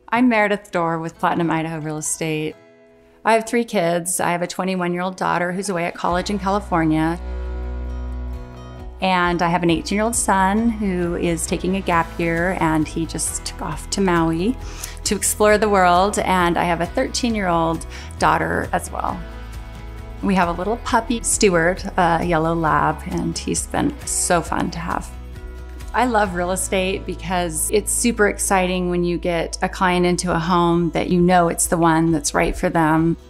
I'm Meredith Doerr with Platinum Idaho Real Estate. I have 3 kids. I have a 21-year-old daughter who's away at college in California. And I have an 18-year-old son who is taking a gap year, and he just took off to Maui to explore the world. And I have a 13-year-old daughter as well. We have a little puppy, Stuart, a yellow lab, and he's been so fun to have. I love real estate because it's super exciting when you get a client into a home that you know it's the one that's right for them.